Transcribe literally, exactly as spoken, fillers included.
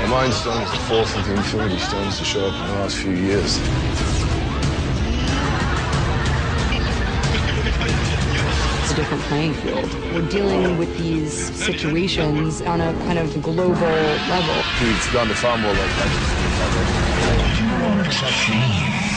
Mine Stone is the fourth of the Infinity Stones to show up in the last few years. It's a different playing field. We're dealing with these situations on a kind of global level. It's gone to far more like that.